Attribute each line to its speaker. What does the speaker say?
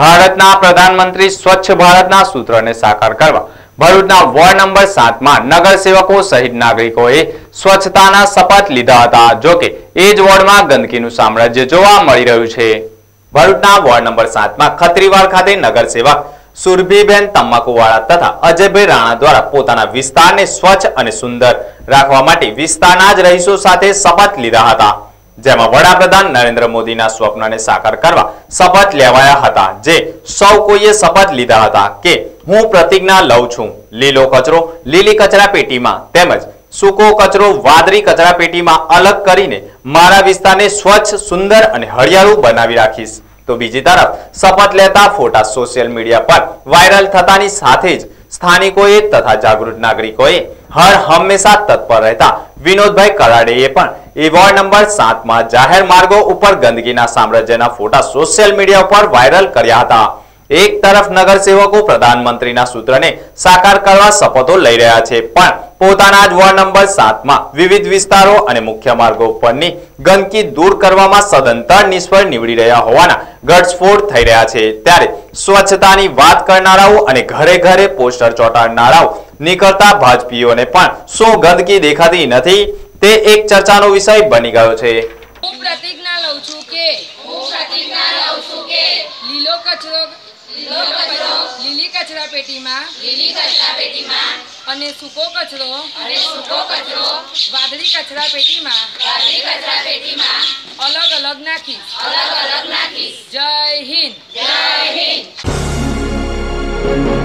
Speaker 1: ભારતના પ્રધાનમંત્રી સ્વચ્છ ભારતના સૂત્રને સાકાર કરવા ભરૂચના વોર્ડ નંબર 7 માં નગરસેવકો સહિત નાગરિકોએ સ્વચ્છતાના શપથ લીધા હતા। જો કે એ જ વોર્ડમાં ગંદકીનું સામ્રાજ્ય જોવા મળી રહ્યું છે। ભરૂચના વોર્ડ નંબર 7 માં ખત્રીવાડ ખાતે નગરસેવક સુરભીબેન તંબાકુવાળા તથા અજયભાઈ રાણા દ્વારા પોતાના વિસ્તારને સ્વચ્છ અને સુંદર રાખવા માટે વિસ્તારના જ રહીશો સાથે શપથ લીધા હતા, જેમાં વડાપ્રધાન નરેન્દ્ર મોદીના સ્વપ્નને સાકાર કરવા શપથ લેવાયા હતા। જે સૌ કોઈએ શપથ લીધા હતા કે હું પ્રતિજ્ઞા લઉં છું, લીલો કચરો લીલી કચરાપેટીમાં તેમજ સૂકો કચરો વાદળી કચરાપેટીમાં અલગ કરીને મારા વિસ્તારને સ્વચ્છ, સુંદર અને હરિયાળું બનાવી રાખીશ। તો બીજી તરફ શપથ લેતા ફોટા સોશિયલ મીડિયા પર વાયરલ થતાની સાથે જ સ્થાનિકોએ તથા જાગૃત નાગરિકોએ હર હંમેશા તત્પર રહેતા વિનોદભાઈ કરાડેએ પણ એ વોર્ડ નંબર 7 માં જાહેર માર્ગો ઉપર ગંદકીના સામ્રાજ્યના ફોટા સોશિયલ મીડિયા પર વાયરલ કર્યા હતા। એક તરફ નગરસેવકો પ્રધાનમંત્રીના સૂત્રને સાકાર કરવા શપથો લઈ રહ્યા છે, પણ પોતાના જ વોર્ડ નંબર 7 માં વિવિધ વિસ્તારો અને મુખ્ય માર્ગો ઉપરની ગંદકી દૂર કરવામાં સદંતર નિષ્ફળ નીવડી રહ્યા હોવાના ઘટસ્ફોટ થઈ રહ્યા છે। ત્યારે સ્વચ્છતાની વાત કરનારાઓ અને ઘરે ઘરે પોસ્ટર ચોંટાડનારાઓ નીકળતા ભાજપીઓને પણ શું ગંદકી દેખાતી નથી તે એક ચર્ચાનો વિષય બની ગયો છે।
Speaker 2: હું પ્રતિજ્ઞા લઉં છું કે લીલો કચરો લીલી કચરાપેટીમાં અને સૂકો કચરો વાદળી કચરાપેટીમાં અલગ અલગ નાખીશ। જય હિન્દ।